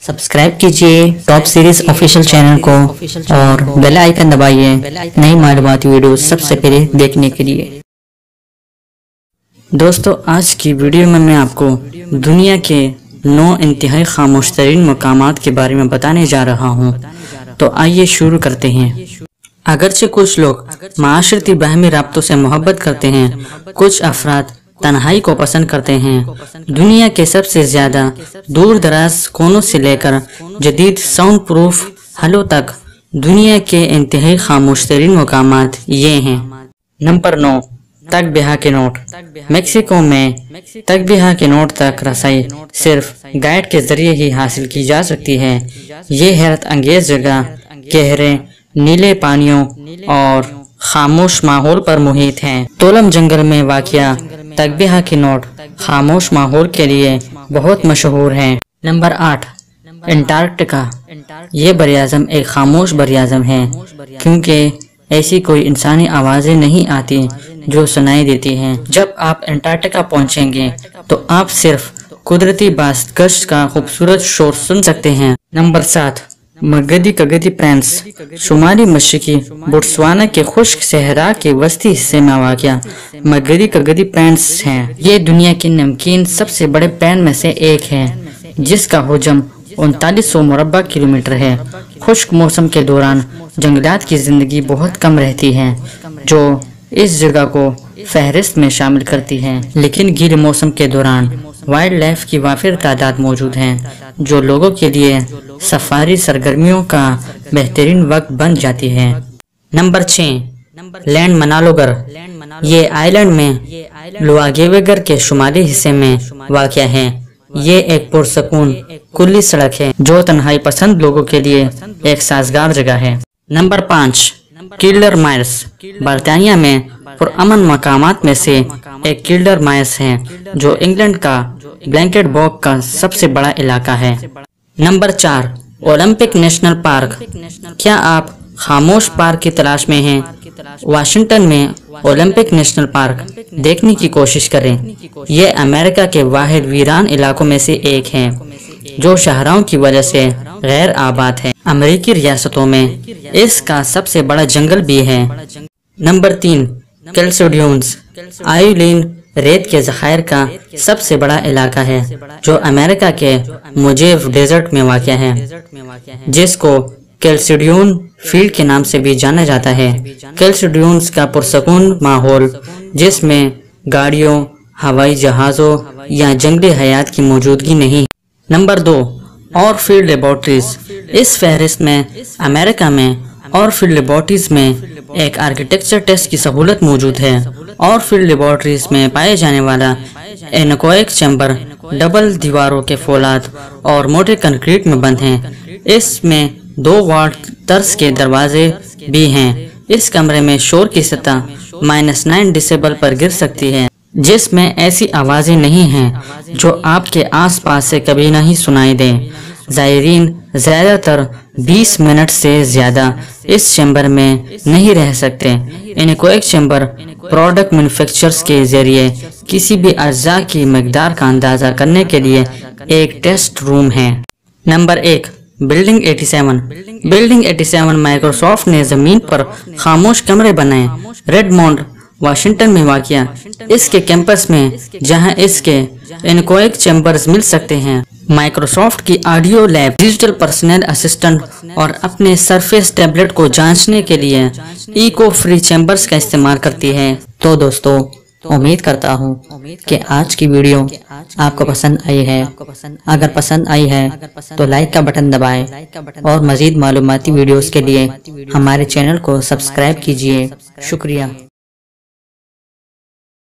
Subscribe کیجئے top series official channel کو اور بیل آئیکن دبائیے نئی معلوماتی ویڈیو سب سے پہلے دیکھنے کے لیے۔ دوستو، آج کی ویڈیو میں آپ کو دنیا کے 9 انتہائی خاموش ترین مقامات کے بارے میں بتانے جا رہا ہوں، تو آئیے شروع کرتے ہیں۔ اگرچہ کچھ لوگ معاشرتی باہمی رابطوں سے محبت کرتے ہیں، کچھ افراد تنہائی کو پسند کرتے ہیں، دنیا کے سب سے زیادہ دور دراز کونوں سے لے کر جدید ساؤنڈ پروف حلوں تک دنیا کے انتہائی خاموش ترین مقامات یہ ہیں۔ نمبر 9، تگ بیہا کے نوٹ۔ میکسیکو میں تگ بیہا کے نوٹ تک رسائی صرف گائیڈ کے ذریعے ہی حاصل کی جا سکتی ہے۔ یہ حیرت انگیز جگہ گہرے نیلے پانیوں اور خاموش ماحول پر محیط ہے۔ تولم جنگل میں واقع تگ بیہا کے نوٹ خاموش ماحول کے لیے بہت مشہور ہے۔ Number 8، Antarctica. یہ براعظم ایک خاموش براعظم ہے، کیونکہ ایسی کوئی انسانی آوازیں نہیں آتی جو سنائی دیتی ہیں۔ جب آپ انٹارکٹیکا پہنچیں گے تو آپ صرف قدرتی باز گشت کا خوبصورت شور سن سکتے ہیں۔ Number 7، Makgadikgadi plains. شمالی مشرقی بوٹسوانا کے خشک صحرا کے وسطی حصے میں واقع مگدی کگدی پلینس ہیں۔ یہ دنیا کے نمکین سب سے بڑے پلین میں سے ایک ہے، جس کا حجم 3900 مربع کلومیٹر ہے۔ خشک موسم کے دوران جنگلات کی زندگی بہت کم رہتی ہے، جو اس جگہ کو فہرست میں شامل کرتی ہے، لیکن گیلے موسم کے دوران وائلڈ لائف کی وافر تعداد موجود ہے، جو لوگوں کے لیے سفاری سرگرمیوں کا بہترین وقت بن جاتی ہے۔ Number 6، Landmannalaugar. یہ آئی لینڈ میں لواگیوگر کے شمالی حصے میں واقع ہے۔ یہ ایک پرسکون کلی سڑک ہے جو تنہائی پسند لوگوں کے لیے ایک سازگار جگہ ہے۔ Number 5، Kielder Mires. برطانیہ میں پرامن مقامات میں سے ایک کلڈر مائرس ہے، جو انگلینڈ کا بلینکٹ باغ کا سب سے بڑا علاقہ ہے۔ Number 4، Olympic National Park. کیا آپ خاموش پارک کی تلاش میں ہیں؟ واشنگٹن میں اولمپک نیشنل پارک دیکھنے کی کوشش کریں۔ یہ امریکہ کے واحد ویران علاقوں میں سے ایک ہے جو شہروں کی وجہ سے غیر آباد ہے۔ امریکی ریاستوں میں اس کا سب سے بڑا جنگل بھی ہے۔ نمبر 3، کیلسیڈونز۔ آئیولین ریت کے ذخائر کا سب سے بڑا علاقہ ہے جو امریکہ کے موجیو ڈیزرٹ میں واقع ہے، جس کو کیلسیڈون فیلڈ کے نام سے بھی جانا جاتا ہے۔ کیلسیڈونز کا پرسکون ماحول، جس میں گاڑیوں، ہوائی جہازوں یا جنگلی حیات کی موجودگی نہیں۔ نمبر 2، اور فیلڈ لیبارٹریز۔ اس فہرست میں امریکہ میں اور فیلڈ لیبارٹریز میں ایک آرکیٹیکچر ٹیسٹ کی سہولت موجود ہے۔ اور فیلڈ لیبارٹریز میں پائے جانے والا اینکوائک چیمبر ڈبل دیواروں کے فولاد اور موٹے کنکریٹ میں بند ہیں۔ اس میں 2 واٹ طرز کے دروازے بھی ہیں۔ اس کمرے میں شور کی سطح -9 ڈیسیبل پر گر سکتی ہے، جس میں ایسی آوازیں نہیں ہیں جو آپ کے آس پاس سے کبھی نہیں سنائی دیں۔ زائرین زیادہ تر 20 منٹ سے زیادہ اس چیمبر میں نہیں رہ سکتے۔ اینکوائک چیمبر پروڈکٹ مینوفیکچررز کے ذریعے کسی بھی اجزاء کی مقدار کا اندازہ کرنے کے لیے ایک ٹیسٹ روم ہے۔ Number 1، building 87۔ بلڈنگ 87 مائیکروسافٹ نے زمین پر خاموش کمرے بنائے۔ ریڈمونڈ، واشنگٹن میں واقع اس کے کیمپس میں، جہاں اس کے اینکوائک چیمبرز مل سکتے ہیں، مائیکروسافٹ کی audio lab digital personal assistant اور اپنے سرفیس ٹیبلٹ کو جانچنے کے لیے ایکو فری چیمبرز کا استعمال کرتی ہے۔ تو دوستو، امید کرتا ہوں کہ آج کی ویڈیو آپ کو پسند آئی ہے۔ اگر پسند آئی ہے تو لائک کا بٹن دبائیں اور مزید معلوماتی ویڈیوز کے لیے ہمارے چینل کو سبسکرائب کیجیے۔ شکریہ۔